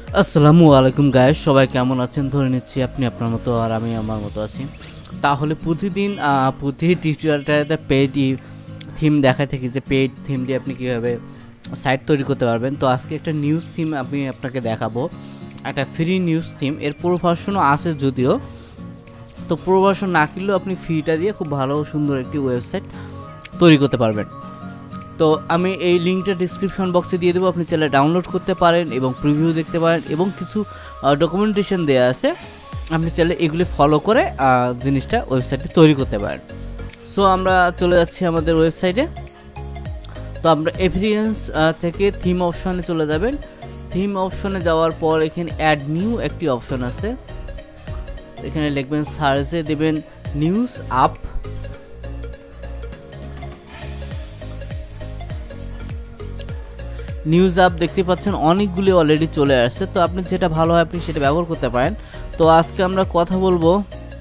আসসালামু আলাইকুম গাইস, সবাই কেমন আছেন? ধরে নিচ্ছি আপনি আপনার মতো আর আমি আমার মতো আছি। তাহলে প্রতিদিন প্রতি টিউটোরিয়ালটাতে পেইড থিম দেখায় থাকি যে পেইড থিম দিয়ে আপনি কীভাবে সাইট তৈরি করতে পারবেন। তো আজকে একটা নিউজ থিম আমি আপনাকে দেখাবো, একটা ফ্রি নিউজ থিম। এর পুরো ভার্সনও আছে যদিও, তো পুরো ভার্সন না কিনলেও আপনি ফ্রিটা দিয়ে খুব ভালো সুন্দর একটি ওয়েবসাইট তৈরি করতে পারবেন। তো আমি এই লিঙ্কটা ডিসক্রিপশন বক্সে দিয়ে দেবো, আপনি চাইলে ডাউনলোড করতে পারেন এবং প্রিভিউ দেখতে পারেন এবং কিছু ডকুমেন্টেশন দেওয়া আছে, আপনি চাইলে এগুলি ফলো করে জিনিসটা ওয়েবসাইটে তৈরি করতে পারেন। সো আমরা চলে যাচ্ছি আমাদের ওয়েবসাইটে। তো আমরা এভিডেন্স থেকে থিম অপশনে চলে যাবেন। থিম অপশনে যাওয়ার পর এখানে অ্যাড নিউ একটি অপশন আছে, এখানে লিখবেন সার্চে দেবেন নিউজ আপ। নিউজ আপ দেখতে পাচ্ছেন অনেকগুলি অলরেডি চলে আসছে, তো আপনি যেটা ভালো হয় আপনি সেটা ব্যবহার করতে পারেন। তো আজকে আমরা কথা বলবো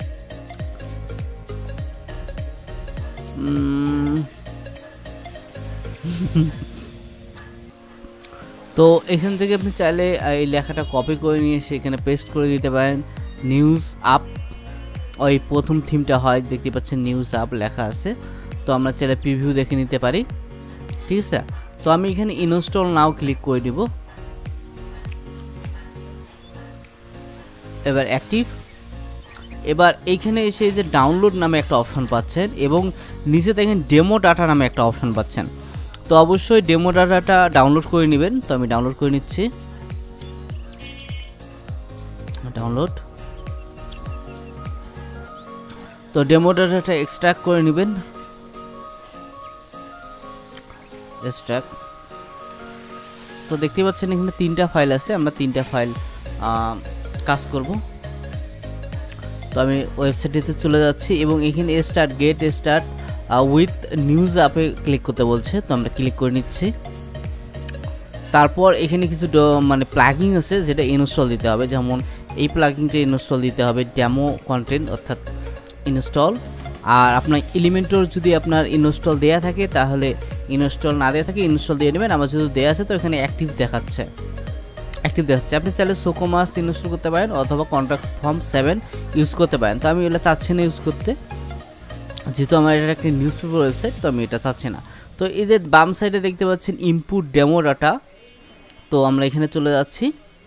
তো এখান থেকে আপনি চাইলে এই লেখাটা কপি করে নিয়ে এসে এখানে পেস্ট করে দিতে পারেন। নিউজ আপ ওই প্রথম থিমটা হয়, দেখতে পাচ্ছেন নিউজ আপ লেখা আছে। তো আমরা চাইলে প্রিভিউ দেখে নিতে পারি, ঠিক আছে। তো আমি এখানে ইনস্টল নাও ক্লিক করে দিব। এবার অ্যাক্টিভ। এবার এইখানে এসে যে ডাউনলোড নামে একটা অপশন পাচ্ছেন এবং নিচে দেখেন ডেমো ডাটা নামে একটা অপশন পাচ্ছেন। তো অবশ্যই ডেমো ডাটাটা ডাউনলোড করে নেবেন। তো আমি ডাউনলোড করে নিচ্ছি। ডাউনলোড। তো ডেমো ডাটাটা এক্সট্রাক্ট করে নেবেন। এক্সট্রাক্ট। তো দেখতে পাচ্ছেন এখানে 3টা ফাইল আছে, আমরা 3টা ফাইল কাজ করব। তো আমি ওয়েবসাইটটিতে চলে যাচ্ছি এবং এখানে start get start with news আপে ক্লিক করতে বলছে, তো আমরা ক্লিক করে নিচ্ছি। তারপর এখানে কিছু মানে প্লাগিং আছে যেটা ইনস্টল দিতে হবে, যেমন এই প্লাগিংটা ইনস্টল দিতে হবে, ডেমো কন্টেন্ট অর্থাৎ ইনস্টল। আর আপনার এলিমেন্টর যদি আপনার ইনস্টল দেয়া থাকে তাহলে ইনস্টল, না দেওয়া থাকে ইনস্টল দিয়ে নেবেন। আমার যদি দেওয়া আছে তো এখানে অ্যাক্টিভ দেখাচ্ছে, আপনি চাইলে সোকোমাস ইনস্টল করতে পারেন অথবা কন্ট্যাক্ট ফর্ম 7 ইউজ করতে পারেন। তো আমি এটা চাচ্ছি না ইউজ করতে, যেহেতু আমার এটা একটা নিউজ পেপার ওয়েবসাইট, তো আমি এটা চাচ্ছি না। তো এই যে বাম সাইডে দেখতে পাচ্ছেন ইনপুট ডেমো ডাটা, তো আমরা এখানে চলে যাচ্ছি।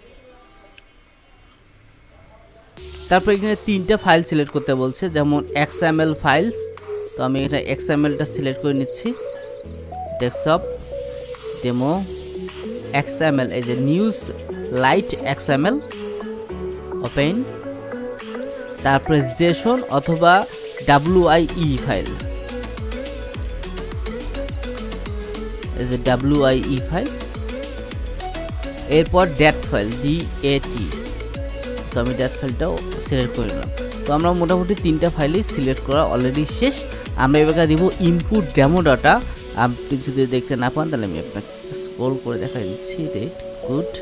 তারপর এখানে 3টা ফাইল সিলেক্ট করতে বলছে, যেমন XML ফাইলস। তো আমি এটা XMLটা সিলেক্ট করে নিচ্ছি। ডেস্কটপ ডেমো XML, এই যে নিউজ লাইট XML ওপেন। তারপরে জেসন অথবা WIE ফাইল, এই যে WIE ফাইল। এরপর ডেট ফাইল DAT, তো আমি ডেট ফাইলটাও সিলেক্ট করে নিলাম। তো আমরা মোটামুটি 3টা ফাইলই সিলেক্ট করা অলরেডি শেষ। আমরা এবার দিব ইনপুট ডেমো ডাটা। আপনি যদি দেখতে না পান তাহলে আমি আপনাকে স্ক্রল করে দেখাই দিচ্ছি। ডেট গুড।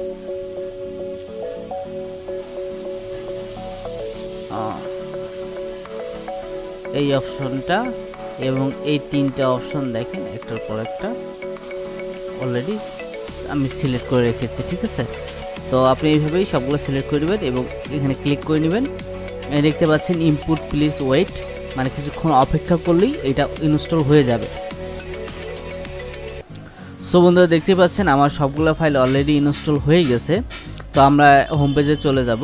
এই অপশনটা এবং এই 3টা অপশন দেখেন একটার পর একটা অলরেডি আমি সিলেক্ট করে রেখেছি, ঠিক আছে। তো আপনি এইভাবেই সবগুলো সিলেক্ট করে নেবেন এবং এখানে ক্লিক করে নেবেন। দেখতে পাচ্ছেন ইনপুট প্লিজ ওয়েট, মানে কিছুক্ষণ অপেক্ষা করলেই এটা ইনস্টল হয়ে যাবে। সো বন্ধুরা দেখতে পাচ্ছেন আমার সবগুলো ফাইল অলরেডি ইনস্টল হয়ে গেছে। তো আমরা হোম পেজে চলে যাব।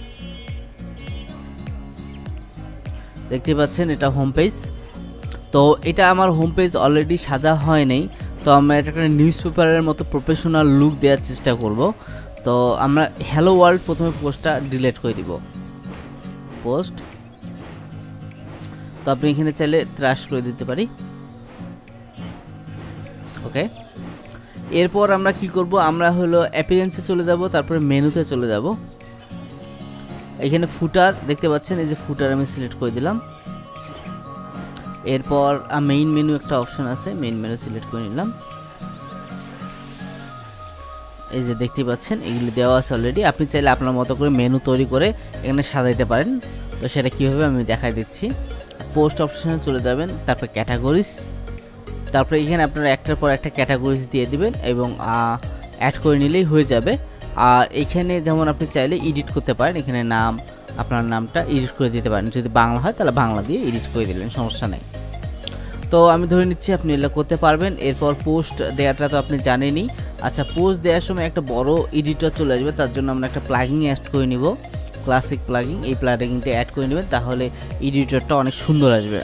দেখতে পাচ্ছেন এটা হোম পেজ। তো এটা আমার হোম পেজ অলরেডি সাজা হয় নাই, তো আমরা এটা একটা নিউজ পেপারের মতো প্রফেশনাল লুক দেওয়ার চেষ্টা করব। তো আমরা হ্যালো ওয়ার্ল্ড প্রথমে পোস্টটা ডিলিট করে দিব, পোস্ট। তো আপনি এখানে চাইলে ট্রাশ করে দিতে পারি, ওকে। এরপর আমরা কি করব, আমরা হলো অ্যাপিয়ারেন্সে চলে যাব, তারপরে মেনুতে চলে যাব। এখানে ফুটার দেখতে পাচ্ছেন, এই যে ফুটার আমি সিলেক্ট করে দিলাম। এরপর মেইন মেনু একটা অপশন আছে, মেইন মেনু সিলেক্ট করে নিলাম। এই যে দেখতে পাচ্ছেন এগুলি দেওয়া আছে অলরেডি। আপনি চাইলে আপনার মতো করে মেনু তৈরি করে এখানে সাজাইতে পারেন। তো সেটা কীভাবে আমি দেখাই দিচ্ছি। পোস্ট অপশনে চলে যাবেন, তারপর ক্যাটাগরিজ, তারপরে এখানে আপনারা একটার পর একটা ক্যাটাগরিজ দিয়ে দিবেন এবং অ্যাড করে নিলেই হয়ে যাবে। আর এখানে যেমন আপনি চাইলে এডিট করতে পারেন, এখানে নাম, আপনার নামটা এডিট করে দিতে পারেন। যদি বাংলা হয় তাহলে বাংলা দিয়ে এডিট করে দিলেন, সমস্যা নেই। তো আমি ধরে নিচ্ছি আপনি এগুলো করতে পারবেন। এরপর পোস্ট দেওয়াটা তো আপনি জানেনই। আচ্ছা, পোস্ট দেওয়ার সময় একটা বড় এডিটর চলে আসবে, তার জন্য আমরা একটা প্লাগইন অ্যাড করে নিব, ক্লাসিক প্লাগইন। এই প্লাগইনটা অ্যাড করে নেবেন, তাহলে এডিটরটা অনেক সুন্দর আসবে।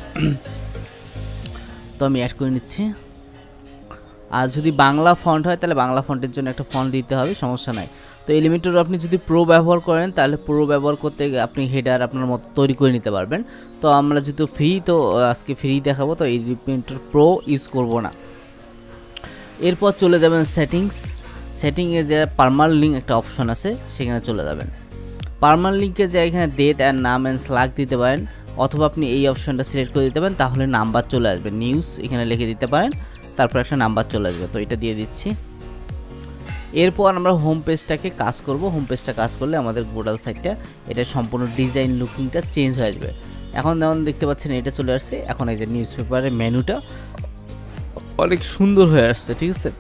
তো আমি অ্যাড করে নিচ্ছি। আর যদি বাংলা ফন্ট হয় তাহলে বাংলা ফন্টের জন্য একটা ফন্ট দিতে হবে, সমস্যা নাই। তো এলিমেন্টর আপনি যদি প্রো ব্যবহার করেন তাহলে প্রো ব্যবহার করতে আপনি হেডার আপনার মতো তৈরি করে নিতে পারবেন। তো আমরা যেহেতু ফ্রি, তো আজকে ফ্রি দেখাবো, তো এলিমেন্টর প্রো ইউজ করব না। এরপর চলে যাবেন সেটিংয়ে যে পার্মানেন্ট একটা অপশন আছে সেখানে চলে যাবেন। পার্মানেন্টে যে এখানে ডেট অ্যান্ড নাম অ্যান্ড স্ল্যাগ দিতে পারেন, অথবা আপনি এই অপশনটা সিলেক্ট করে দিতে পারেন, তাহলে নাম্বার চলে আসবে। নিউজ এখানে লিখে দিতে পারেন, তারপর একটা নাম্বার চলে আসবে। তো এটা দিয়ে দিচ্ছি। এরপর আমরা হোম পেজটাকে কাজ করব। হোম পেজটা কাজ করলে আমাদের গোডাল সাইটটা, এটা সম্পূর্ণ ডিজাইন লুকিংটা চেঞ্জ হয়ে আসবে। এখন যেমন দেখতে পাচ্ছেন এটা চলে আসছে। এখন এই যে নিউজ পেপারের মেনুটা অনেক সুন্দর হয়ে আসছে, ঠিক আছে।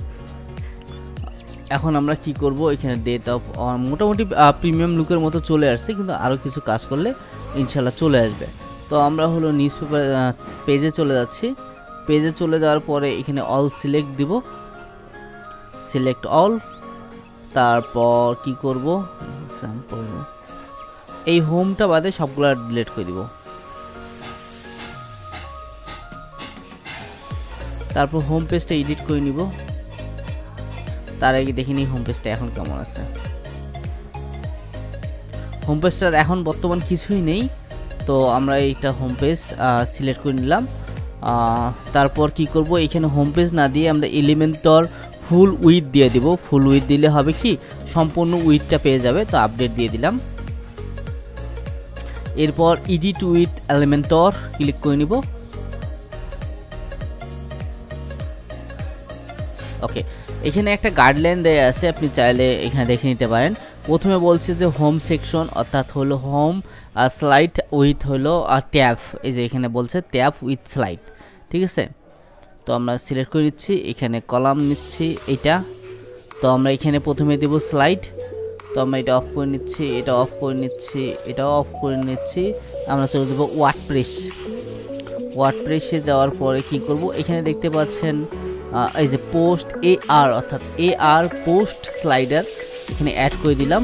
এখন আমরা কি করব, এখানে ডেট অফ মোটামুটি প্রিমিয়াম লুকের মতো চলে আসছে, কিন্তু আরও কিছু কাজ করলে ইনশাল্লাহ চলে আসবে। তো আমরা হলো নিউজ পেপার পেজে চলে যাচ্ছি। পেজে চলে যাওয়ার পরে এখানে অল সিলেক্ট দিব, সিলেক্ট অল। তারপর কি করব, এই হোমটা বাদে সবগুলো ডিলিট করে দিব। তারপর হোম পেজটা এডিট করে নিব। তার আগে দেখে নিই হোম পেজটা এখন কেমন আছে। হোম পেজটা এখন বর্তমান কিছুই নেই, তো আমরা এইটা হোম পেজ সিলেক্ট করে নিলাম। তারপর কি করব, এখানে হোম পেজ না দিয়ে আমরা এলিমেন্টর ফুল উইথ দিয়ে দিব। ফুল উইথ দিলে হবে কি, সম্পূর্ণ উইথটা পেয়ে যাবে। তো আপডেট দিয়ে দিলাম। এরপর এডিট উইথ এলিমেন্টর ক্লিক করে নিব। ওকে, এখানে একটা গাইডলাইন দেয়া আছে, আপনি চাইলে এখানে দেখে নিতে পারেন। প্রথমে বলছে যে হোম সেকশন, অর্থাৎ হলো হোম স্লাইড উইথ হলো ট্যাব। এই যে এখানে বলছে ট্যাব উইথ স্লাইড, ঠিক আছে। তো আমরা সিলেক্ট করে নিচ্ছি, এখানে কলাম নিচ্ছি এটা। তো আমরা এখানে প্রথমে দেব স্লাইড। তো আমরা এটা অফ করে নিচ্ছি, এটা অফ করে নিচ্ছি, এটাও অফ করে নিচ্ছি। আমরা চলে যাবো ওয়ার্ডপ্রেসে যাওয়ার পরে কি করব, এখানে দেখতে পাচ্ছেন এই যে পোস্ট AR, অর্থাৎ AR পোস্ট স্লাইডার এখানে অ্যাড করে দিলাম।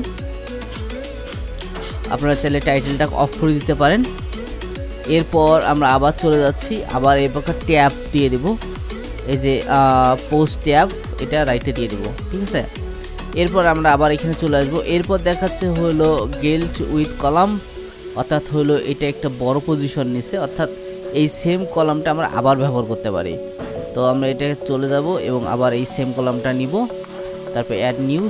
আপনারা চাইলে টাইটেলটা অফ করে দিতে পারেন। এরপর আমরা আবার চলে যাচ্ছি, আবার এই প্রকার ট্যাব দিয়ে দেব। এই যে পোস্ট ট্যাব, এটা রাইটে দিয়ে দেব, ঠিক আছে। এরপর আমরা আবার এখানে চলে আসবো। এরপর দেখাচ্ছে হলো গেল্ট উইথ কলাম, অর্থাৎ হলো এটা একটা বড় পজিশন নিচ্ছে, অর্থাৎ এই সেম কলামটা আমরা আবার ব্যবহার করতে পারি। তো আমরা এটা চলে যাব এবং আবার এই সেম কলামটা নিব। তারপর অ্যাড নিউজ,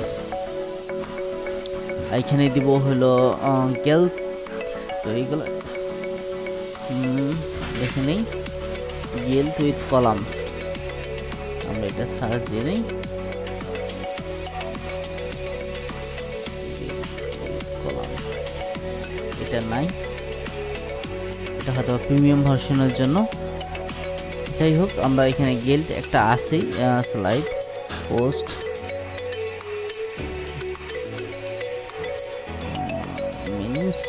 এখানে দিব হলো গেল্ট। তো এইগুলো দেখে নেই, গেল্ট উইথ কলামস। আমরা এটা সার্চ দিয়ে নেই, এটা নাই, এটা হয়তো প্রিমিয়াম ভার্সনের জন্য। যাই হোক, আমরা এখানে গেল্ট একটা আসেই slide post menus,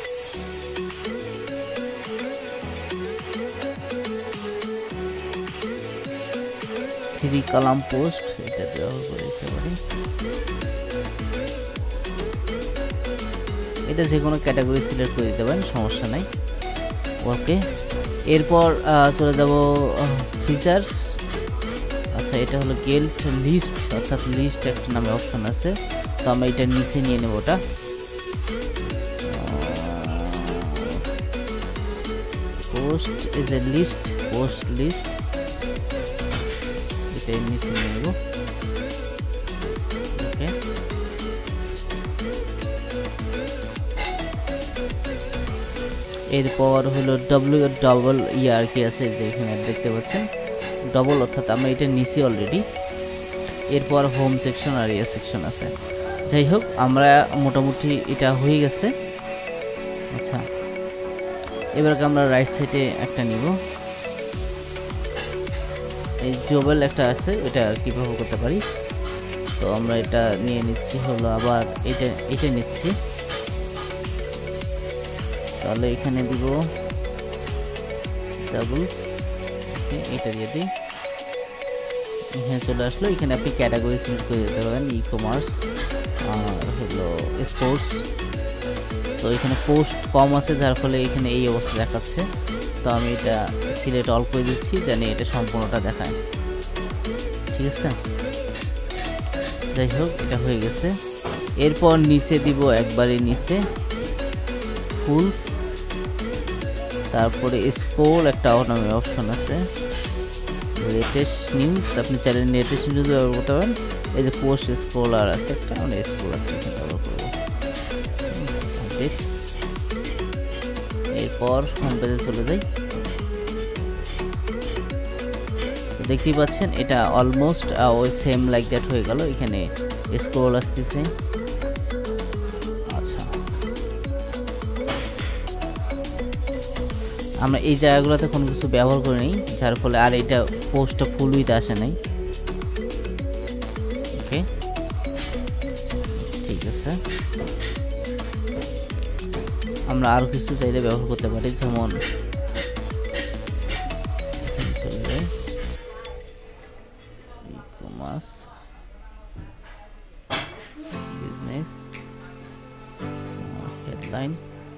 three column post, এটা ব্যবহার করে দিতে পারি। এটা যে কোনো ক্যাটাগরি সিলেক্ট করে দিতে পারেন, সমস্যা নাই। ওকে, এরপর চলে যাব ফিচার্স। আচ্ছা, এটা হলো গেল্ট লিস্ট, অর্থাৎ লিস্ট একটা নামে অপশন আছে। তো আমরা এটা নিচে নিয়ে নেব, ওটা post is a list, post list, এটা নিচে নিয়ে নেব। ওকে, এরপর হলো ডবল কি আছে, যে এখানে দেখতে পাচ্ছেন ডবল, অর্থাৎ আমরা এটা নিচে অলরেডি। এরপর হোম সেকশন আর সেকশন আছে। যাই হোক, আমরা মোটামুটি এটা হয়ে গেছে। আচ্ছা, এবারকে আমরা রাইট সাইডে একটা নিব, এই ডবল একটা আছে, এটা আর কি ব্যবহার করতে পারি। তো আমরা এটা নিয়ে নিচ্ছি, হলো আবার এটা নিচ্ছি। তাহলে এখানে দিব ডাবলস, এটা দিয়ে দিই। এখানে চলে আসলো। এখানে আপনি ক্যাটাগরি সিলেক্ট করে দিতে পারেন, ই কমার্স আর হলো স্পোর্টস। তো এখানে পোস্ট কম আছে, যার ফলে এখানে এই অবস্থা দেখাচ্ছে। তো আমি এটা সিলেক্ট অল করে দিচ্ছি, জানি এটা সম্পূর্ণটা দেখায়। ঠিক আছে, যাই হোক এটা হয়ে গেছে। এরপর নিচে দিব একবারে নিচে ফুলস, তারপরে স্ক্রোল একটা অপশন আছে, লেটেস্ট নিউজ। আপনি চাইলে লেটেস্ট নিউজ ব্যবহার করতে পারেন। এই যে পোস্ট স্ক্রোলার আছে একটা, আমরা স্ক্রোলারটা এখানে ব্যবহার করব। আপডেট, এরপর হোম পেজে চলে যাই। দেখতেই পাচ্ছেন এটা অলমোস্ট ওই সেম লাইক দ্যাট হয়ে গেল। এখানে স্ক্রোল আসতেছে। আচ্ছা, আমরা এই জায়গাগুলোতে কোনো কিছু ব্যবহার করি নাই, যার ফলে আর এটা পোস্টটা ফুল উইথ আসে নাই। ওকে, ঠিক আছে। আমরা আরও কিছু চাইলে ব্যবহার করতে পারি, যেমন চলে যাই ই-কমার্স, বিজনেস, হেডলাইন,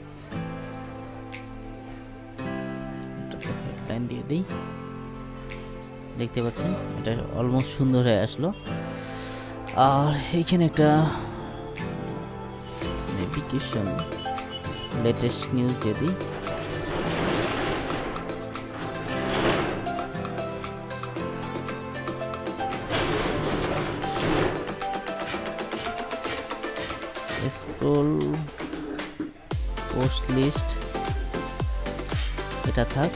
হেডলাইন দিয়ে দিই। দেখতে পাচ্ছেন এটা অলমোস্ট সুন্দর হয়ে আসলো। আর এইখানে একটা নেভিগেশন, লেটেস্ট নিউজ দিয়ে দিই। স্ক্রোল, পোস্ট লিস্ট, এটা থাক।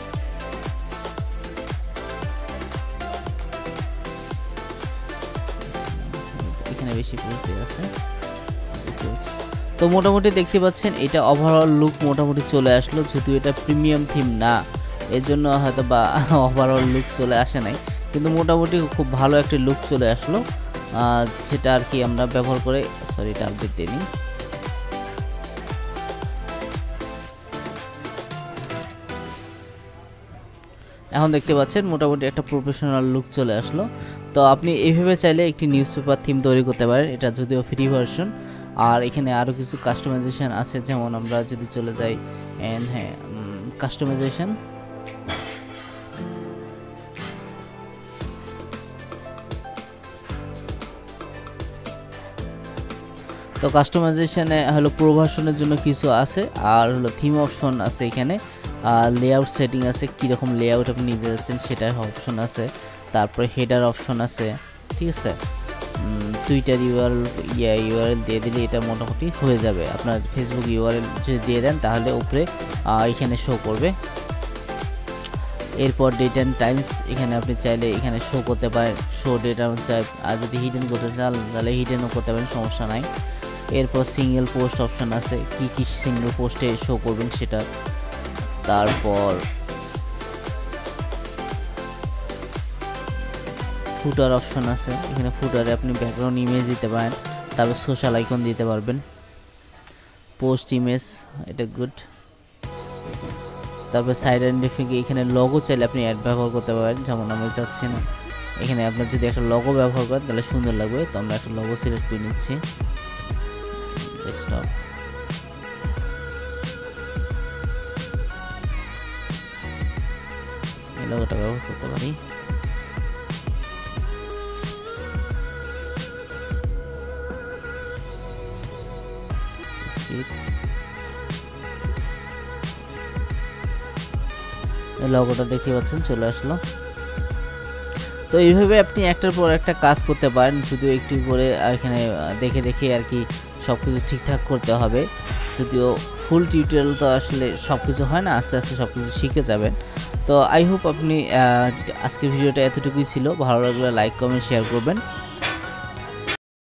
এখানে বেশি পোস্ট আছে। তো মোটামুটি দেখতে পাচ্ছেন এটা ওভারঅল লুক মোটামুটি চলে আসলো, যদিও এটা প্রিমিয়াম থিম না, এর জন্য হয়তো বা ওভারঅল লুক চলে আসে নাই, কিন্তু মোটামুটি খুব ভালো একটা লুক চলে আসলো, যেটা আর কি আমরা ব্যবহার করে। সরি, এটা আপডেট দিয়ে নিই। এখন দেখতে পাচ্ছেন মোটামুটি একটা প্রফেশনাল লুক চলে আসলো। তো আপনি এইভাবে চাইলে একটি নিউজ পেপার থিম তৈরি করতে পারেন, এটা যদিও ফ্রি ভার্সন। আর এখানে আরও কিছু কাস্টমাইজেশন আছে, যেমন আমরা যদি চলে যাই এন্ড হ্যাঁ কাস্টমাইজেশন, তো কাস্টমাইজেশনে হলো প্রো ভার্সনের জন্য কিছু আছে, আর হলো থিম অপশন আছে এখানে, লেআউট সেটিং আছে, কীরকম লেআউট আপনি নিতে যাচ্ছেন সেটার অপশন আছে, তারপরে হেডার অপশন আছে। ঠিক আছে, টুইটার ইউআরএল দিয়ে দিলে এটা মোটামুটি হয়ে যাবে। আপনার ফেসবুক ইউআরএল যদি দিয়ে দেন তাহলে উপরে এখানে শো করবে। এরপর ডেট অ্যান্ড টাইমস, এখানে আপনি চাইলে এখানে শো করতে পারেন, শো ডেট চাই, আর যদি হিডেন করতে চান তাহলে হিডেনও করতে পারেন, সমস্যা নাই। এরপর সিঙ্গেল পোস্ট অপশন আছে, কি সিঙ্গেল পোস্টে শো করবেন সেটা। তারপর ফুটার অপশন আছে, এখানে ফুটারে আপনি ব্যাকগ্রাউন্ড ইমেজ দিতে পারেন, তারপর সোশ্যাল আইকন দিতে পারবেন। পোস্ট ইমেজ, এটা গুড। তারপর সাইড আইডেন্টিফিকে এখানে লগো চাইলে আপনি অ্যাড ব্যবহার করতে পারেন, যেমন আমি চাচ্ছি না। এখানে আপনার যদি একটা লগো ব্যবহার করেন তাহলে সুন্দর লাগবে, তো আমরা একটা লগো সিলেক্ট করে নিচ্ছি। ডেস্কটপ, এই লগোটা ব্যবহার করতে পারি। লগোটা দেখতে পাচ্ছেন চলে আসলো। তো এইভাবে আপনি একটার পর একটা কাজ করতে পারেন, শুধু একটু করে এখানে দেখে দেখে আর কি সব কিছু ঠিকঠাক করতে হবে। যদিও ফুল টিউটোরিয়াল তো আসলে সব কিছু হয় না, আস্তে আস্তে সব কিছু শিখে যাবেন। তো আই হোপ আপনি আজকের ভিডিওটা এতটুকুই ছিল, ভালো লাগলে লাইক কমেন্ট শেয়ার করবেন।